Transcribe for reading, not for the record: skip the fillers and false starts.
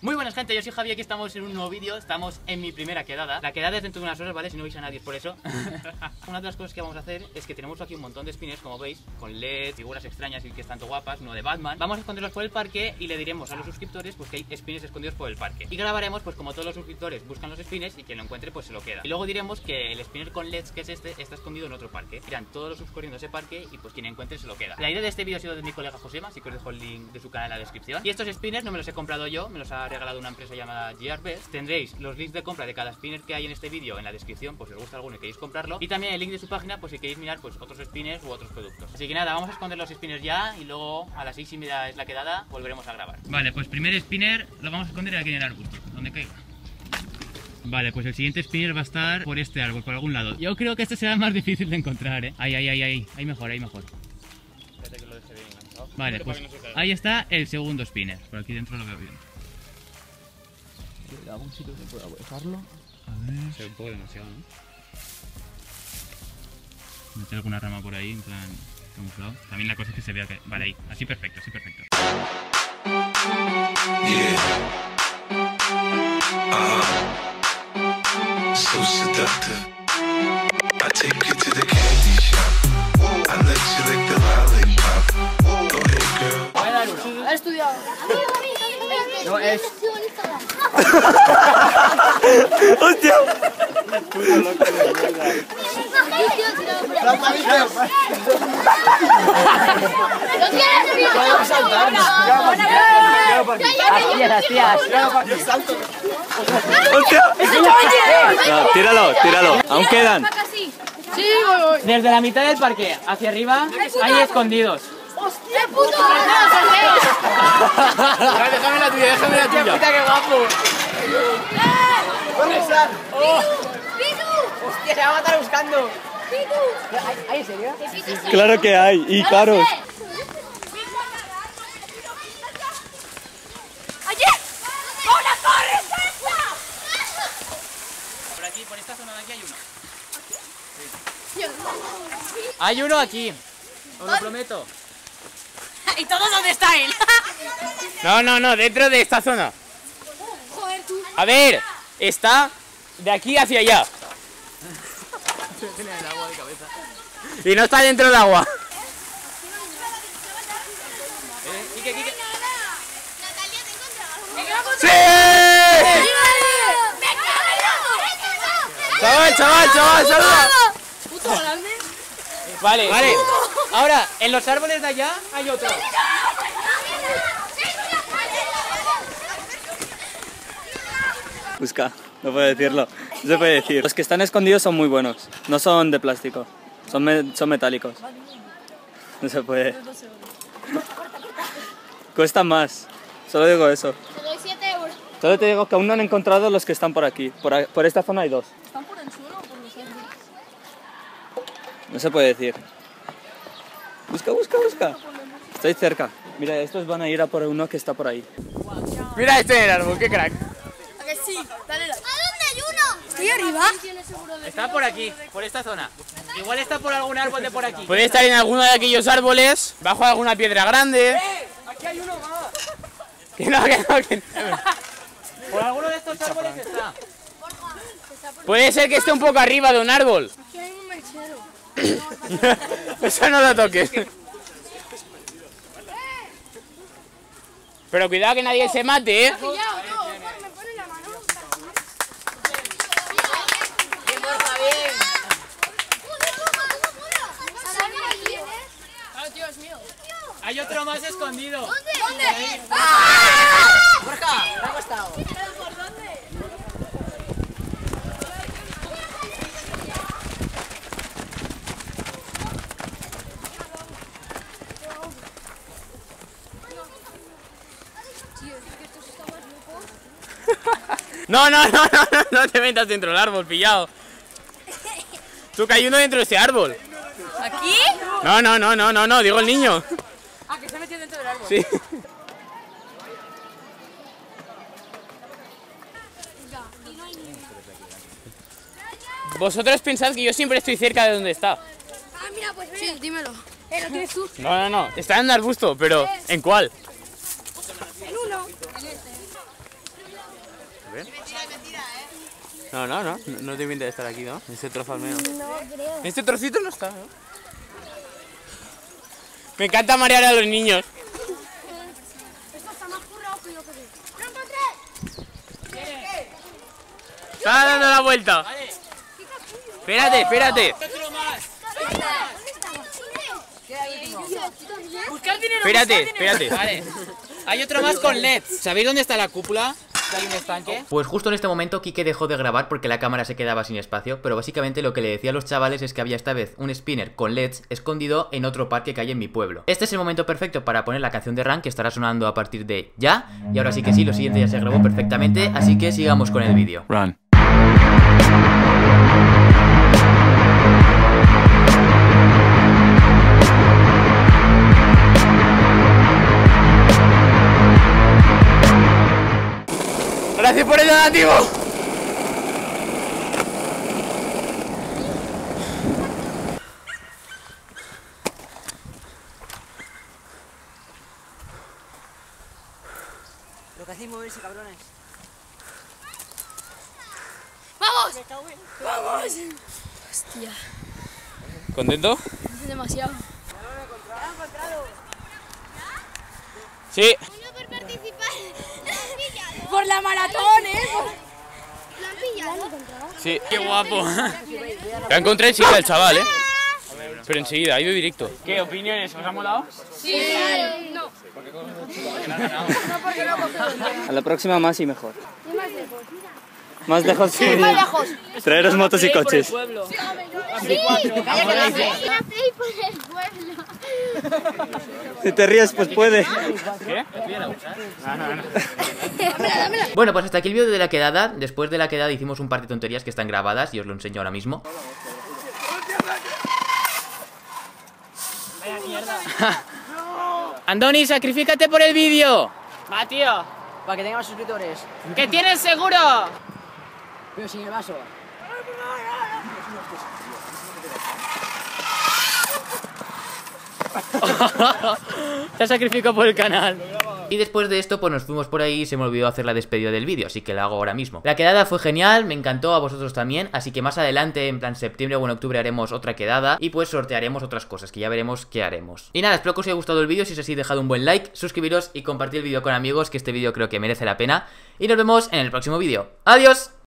Muy buenas gente, yo soy Javi, aquí estamos en un nuevo vídeo, estamos en mi primera quedada. La quedada es dentro de unas horas, ¿vale? Si no veis a nadie es por eso. Una de las cosas que vamos a hacer es que tenemos aquí un montón de spinners, como veis, con LED, figuras extrañas y que están tan guapas, uno de Batman. Vamos a esconderlos por el parque y le diremos a los suscriptores pues que hay spinners escondidos por el parque. Y grabaremos pues como todos los suscriptores buscan los spinners y quien lo encuentre pues se lo queda. Y luego diremos que el spinner con LEDs que es este está escondido en otro parque. Irán todos los subs corriendo a ese parque y pues quien encuentre se lo queda. La idea de este vídeo ha sido de mi colega Josema, así que os dejo el link de su canal en la descripción. Y estos spinners no me los he comprado yo, me los ha regalado una empresa llamada GRBest. Tendréis los links de compra de cada spinner que hay en este vídeo en la descripción, pues si os gusta alguno y queréis comprarlo, y también el link de su página, pues si queréis mirar pues otros spinners u otros productos. Así que nada, vamos a esconder los spinners ya y luego a las 6:30 es la quedada, volveremos a grabar. Vale, pues primer spinner lo vamos a esconder aquí en el arbusto, donde caiga. Vale, pues el siguiente spinner va a estar por este árbol, por algún lado. Yo creo que este será más difícil de encontrar, ahí mejor, ahí mejor. Espérate que lo deje bien enganchado. Vale, pues ahí está el segundo spinner, por aquí dentro lo veo bien. ¿Algún sitio que pueda dejarlo? A ver... Se ve un poco demasiado, ¿no? Meter alguna rama por ahí, en plan... camuflado. También la cosa es que se vea que... Vale, ahí. Así perfecto, así perfecto. Yeah. So seductive. I take you to the candy shop. I let you lick the lollipop. Go ahead, girl. Voy a dar uno. He estudiado. No, es... ¡Hostia! No, tíralo. Aún quedan. Desde la mitad del parque hacia arriba hay escondidos. ¡Hostia, puto! Déjame la tuya. ¡Qué guapo! ¡Hostia, se va a matar buscando! ¿Hay en serio? Claro que hay, y caros. Por aquí, por esta zona de aquí hay uno. Hay uno aquí. Os lo prometo. ¿Y todos dónde está él? No, dentro de esta zona. A ver, está de aquí hacia allá. Y no está dentro del agua. ¡Sí! Chaval, saluda. Vale. Ahora, en los árboles de allá hay otro. Busca, no puedo decirlo. No se puede decir. Los que están escondidos son muy buenos. No son de plástico. Son metálicos. No se puede. Cuestan más. Solo digo eso. Te doy 7 euros. Solo te digo que aún no han encontrado los que están por aquí. Por esta zona hay dos. ¿Están por el suelo o por los árboles? No se puede decir. Busca. Estoy cerca. Mira, estos van a ir a por uno que está por ahí. Mira este en el árbol, qué crack. ¿A que sí? Dale like. ¿A dónde hay uno? ¿Estoy arriba? Está por aquí, por esta zona. Igual está por algún árbol de por aquí. Puede estar en alguno de aquellos árboles, bajo alguna piedra grande. Aquí hay uno más. Que no. Por alguno de estos árboles está. Puede ser que esté un poco arriba de un árbol. Aquí hay un mechero. Eso no lo toques. Pero cuidado que nadie se mate, ¿eh? Me pone la mano. Dios mío. Hay otro más escondido. ¿Dónde? Borja, ¿cómo ha estado? ¿Por dónde? No te metas dentro del árbol, pillado. Tú que hay uno dentro de ese árbol. ¿Aquí? No, digo el niño. Ah, que se ha metido dentro del árbol. Sí. Vosotros pensad que yo siempre estoy cerca de donde está. Ah, mira, pues sí, dímelo. ¿Lo tienes tú? No. Está en un arbusto, pero ¿en cuál? En uno. A ver. No te inventes de estar aquí, ¿no? En este trozo al menos. No creo. En este trocito no está, ¿no? Me encanta marear a los niños. Esto está más currado que yo que sé. ¡Lo encontré! Está dando la vuelta. Espérate. ¿Dónde estaba? Buscar dinero. Espérate. Vale. Hay otro más con LEDs. ¿Sabéis dónde está la cúpula? ¿Hay un estanque? Pues justo en este momento Quique dejó de grabar porque la cámara se quedaba sin espacio, pero básicamente lo que le decía a los chavales es que había esta vez un spinner con LEDs escondido en otro parque que hay en mi pueblo. Este es el momento perfecto para poner la canción de Rank que estará sonando a partir de ya. Y ahora sí que sí, lo siguiente ya se grabó perfectamente, así que sigamos con el vídeo. Run. ¡Gracias por el donativo! Lo que hacéis moverse, cabrones. ¡Vamos! ¡Vamos! Hostia, ¿Contento? es demasiado. Sí. Uno por participar. Por la maratón, ¿Lo han pillado? Sí. ¡Qué guapo! La encontré enseguida el chaval, ¿eh? Pero enseguida, ha ido directo. ¿Qué opiniones? ¿Os ha molado? Sí. No. A la próxima más y mejor. ¿Qué más lejos? Más lejos sí. Más lejos. Traeros motos y coches. Sí. La play por el pueblo. Si te ríes, pues puede. ¿Qué? Bueno, pues hasta aquí el vídeo de la quedada. Después de la quedada hicimos un par de tonterías que están grabadas y os lo enseño ahora mismo. Andoni, sacrifícate por el vídeo. Va, tío. Para que tenga más suscriptores. ¡Que tienes seguro! Pero sin el vaso. Se ha sacrificado por el canal. Y después de esto pues nos fuimos por ahí y se me olvidó hacer la despedida del vídeo, así que la hago ahora mismo. La quedada fue genial, me encantó, a vosotros también, así que más adelante, en plan septiembre o en octubre haremos otra quedada y pues sortearemos otras cosas, que ya veremos qué haremos. Y nada, espero que os haya gustado el vídeo, si es así dejad un buen like, suscribiros y compartid el vídeo con amigos, que este vídeo creo que merece la pena. Y nos vemos en el próximo vídeo. ¡Adiós!